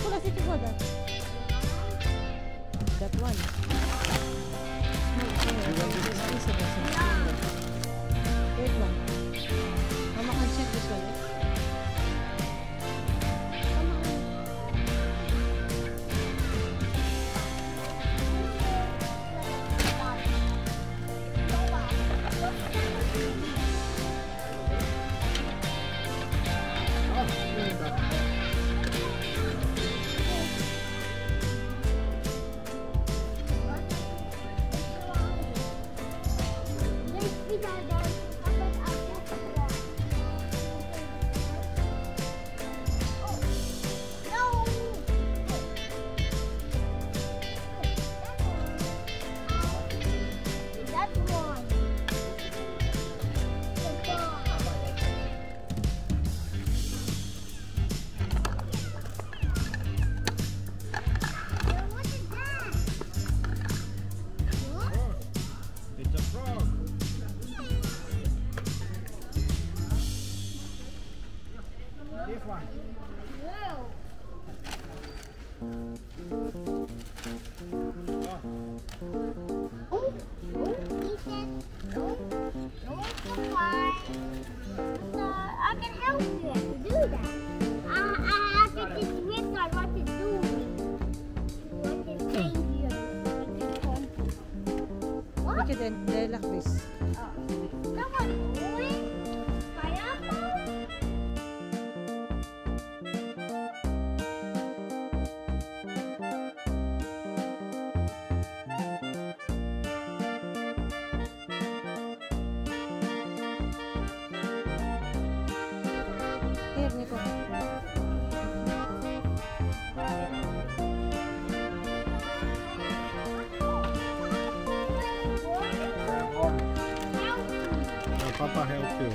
Pula situ go that. That one. Wait one. Mama can check this one. I can help you to do that. I have to just whisper what to do. What to say here. What? Look at them, they're like this. Someone doing pineapple? Here, Nico. Papa help you.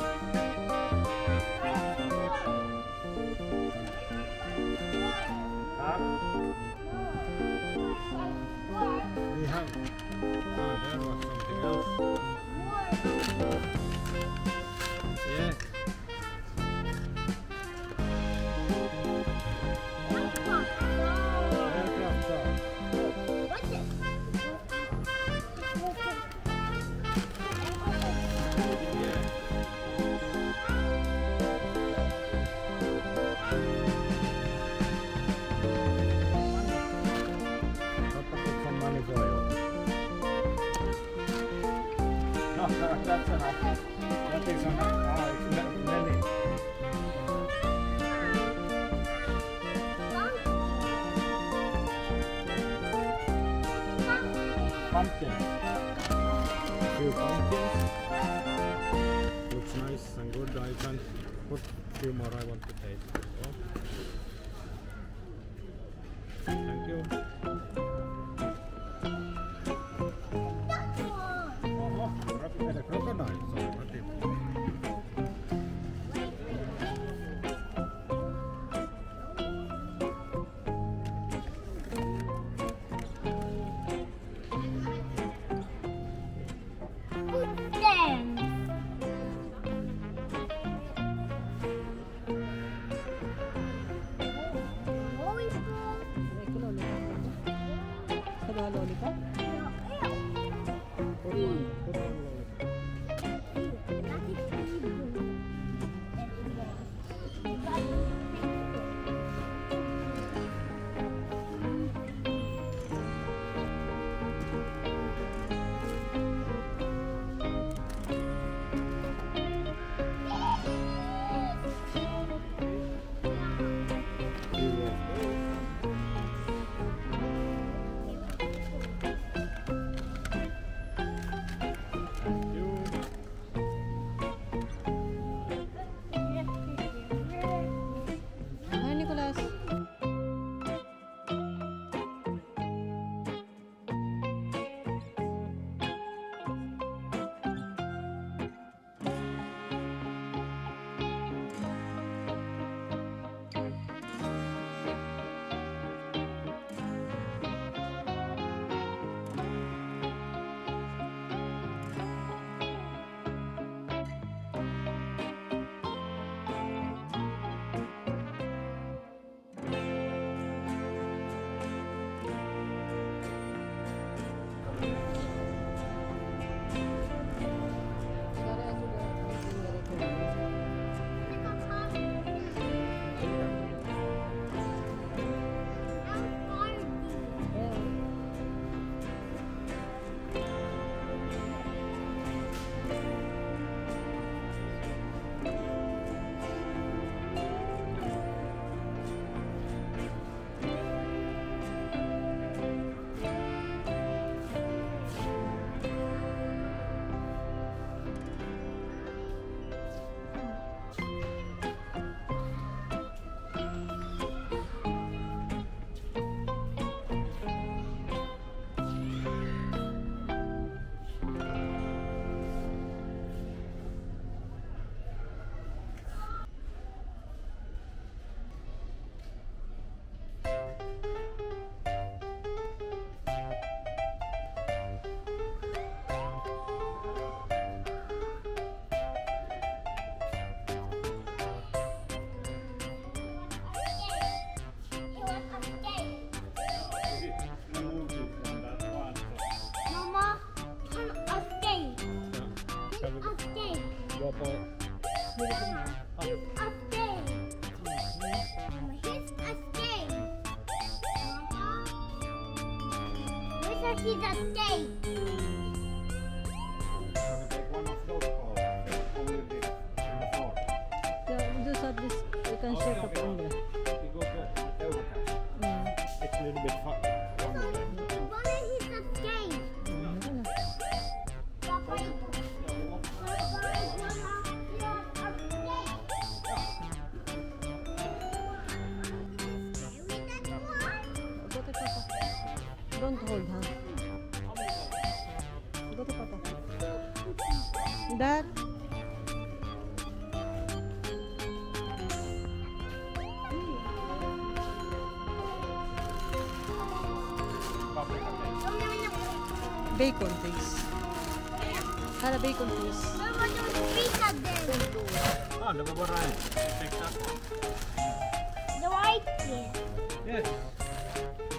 We have. Oh, there was something else. Yeah. Aircraft car. What's it? Papa put some money for you. No, that's enough. That is enough. Ah, it's many. Pumpkins. A few pumpkins. Looks nice and good. I can put a few more I want to taste. So. Thank you. Oh, the crocodile. So what is Lollipop? Put one lollipop. Remove this one, that one. Mama, a steak. Shall we A steak. go for Here's a steak. Mama, here's a steak. Mama, here's a steak. Shall we take one of those balls? Only this and the floor. Yeah, do so this. You can shake up on there. We go to overcast. It's a little bit hot. Mama, here's a steak. Papa, Go to Papa. Don't hold, huh? Go to Papa. Dad. Paprika taste. Bacon, please. Have a bacon, please. Mama, don't speak at them. Ah, the bubble rice. Take that one. The white here. Yes.